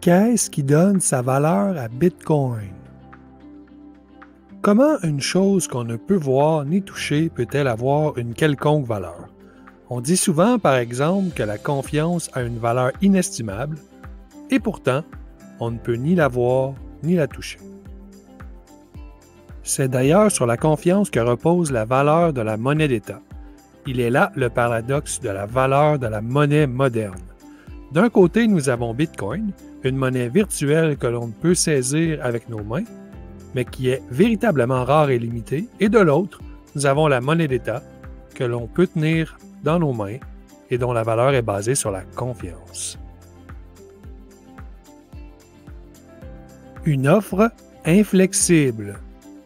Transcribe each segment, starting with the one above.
Qu'est-ce qui donne sa valeur à Bitcoin? Comment une chose qu'on ne peut voir ni toucher peut-elle avoir une quelconque valeur? On dit souvent, par exemple, que la confiance a une valeur inestimable, et pourtant, on ne peut ni la voir ni la toucher. C'est d'ailleurs sur la confiance que repose la valeur de la monnaie d'État. Il est là le paradoxe de la valeur de la monnaie moderne. D'un côté, nous avons Bitcoin, une monnaie virtuelle que l'on ne peut saisir avec nos mains, mais qui est véritablement rare et limitée, et de l'autre, nous avons la monnaie d'État que l'on peut tenir dans nos mains et dont la valeur est basée sur la confiance. Une offre inflexible.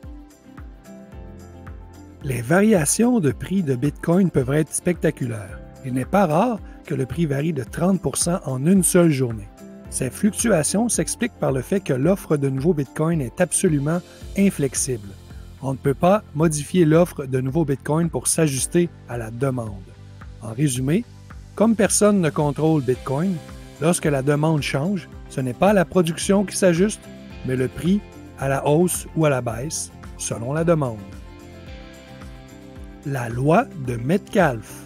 Les variations de prix de Bitcoin peuvent être spectaculaires. Il n'est pas rare que le prix varie de 30% en une seule journée. Ces fluctuations s'expliquent par le fait que l'offre de nouveaux Bitcoin est absolument inflexible. On ne peut pas modifier l'offre de nouveaux Bitcoin pour s'ajuster à la demande. En résumé, comme personne ne contrôle Bitcoin, lorsque la demande change, ce n'est pas la production qui s'ajuste, mais le prix à la hausse ou à la baisse, selon la demande. La loi de Metcalfe.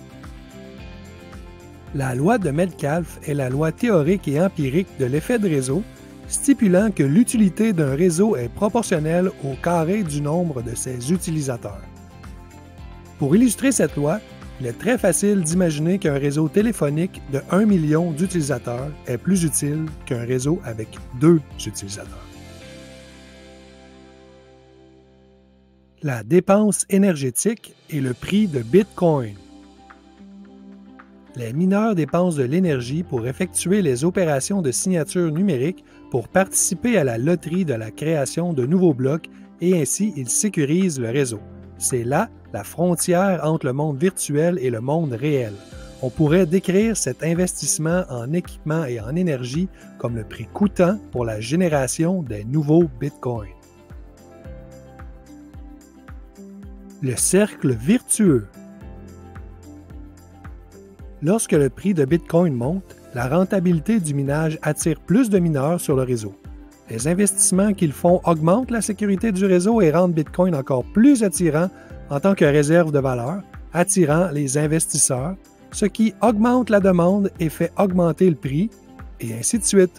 La loi de Metcalfe est la loi théorique et empirique de l'effet de réseau, stipulant que l'utilité d'un réseau est proportionnelle au carré du nombre de ses utilisateurs. Pour illustrer cette loi, il est très facile d'imaginer qu'un réseau téléphonique de 1 million d'utilisateurs est plus utile qu'un réseau avec 2 utilisateurs. La dépense énergétique et le prix de Bitcoin. Les mineurs dépensent de l'énergie pour effectuer les opérations de signature numérique pour participer à la loterie de la création de nouveaux blocs et ainsi ils sécurisent le réseau. C'est là la frontière entre le monde virtuel et le monde réel. On pourrait décrire cet investissement en équipement et en énergie comme le prix coûtant pour la génération des nouveaux Bitcoins. Le cercle vertueux. Lorsque le prix de Bitcoin monte, la rentabilité du minage attire plus de mineurs sur le réseau. Les investissements qu'ils font augmentent la sécurité du réseau et rendent Bitcoin encore plus attirant en tant que réserve de valeur, attirant les investisseurs, ce qui augmente la demande et fait augmenter le prix, et ainsi de suite.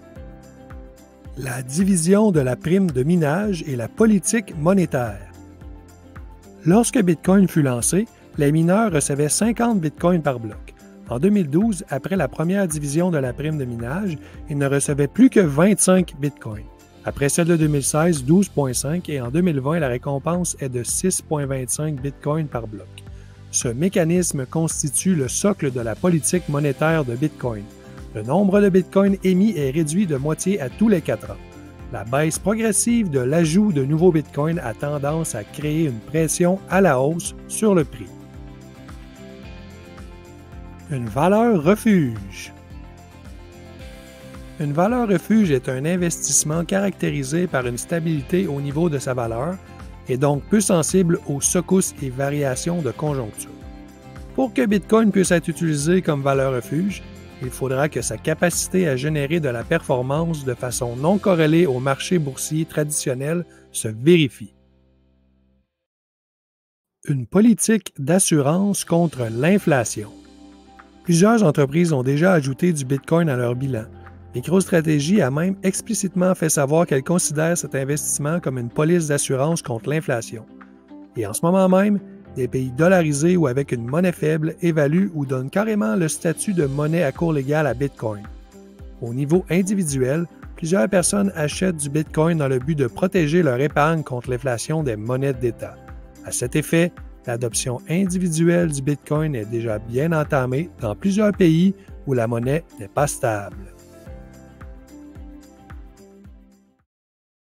La division de la prime de minage et la politique monétaire. Lorsque Bitcoin fut lancé, les mineurs recevaient 50 Bitcoins par bloc. En 2012, après la première division de la prime de minage, ils ne recevaient plus que 25 Bitcoins. Après celle de 2016, 12,5 et en 2020, la récompense est de 6,25 Bitcoins par bloc. Ce mécanisme constitue le socle de la politique monétaire de Bitcoin. Le nombre de Bitcoins émis est réduit de moitié à tous les 4 ans. La baisse progressive de l'ajout de nouveaux Bitcoins a tendance à créer une pression à la hausse sur le prix. Une valeur refuge. Une valeur refuge est un investissement caractérisé par une stabilité au niveau de sa valeur et donc peu sensible aux secousses et variations de conjoncture. Pour que Bitcoin puisse être utilisé comme valeur refuge, il faudra que sa capacité à générer de la performance de façon non corrélée au marché boursier traditionnel se vérifie. Une politique d'assurance contre l'inflation. Plusieurs entreprises ont déjà ajouté du Bitcoin à leur bilan. MicroStrategy a même explicitement fait savoir qu'elle considère cet investissement comme une police d'assurance contre l'inflation. Et en ce moment même, des pays dollarisés ou avec une monnaie faible évaluent ou donnent carrément le statut de monnaie à cours légal à Bitcoin. Au niveau individuel, plusieurs personnes achètent du Bitcoin dans le but de protéger leur épargne contre l'inflation des monnaies d'État. À cet effet, l'adoption individuelle du Bitcoin est déjà bien entamée dans plusieurs pays où la monnaie n'est pas stable.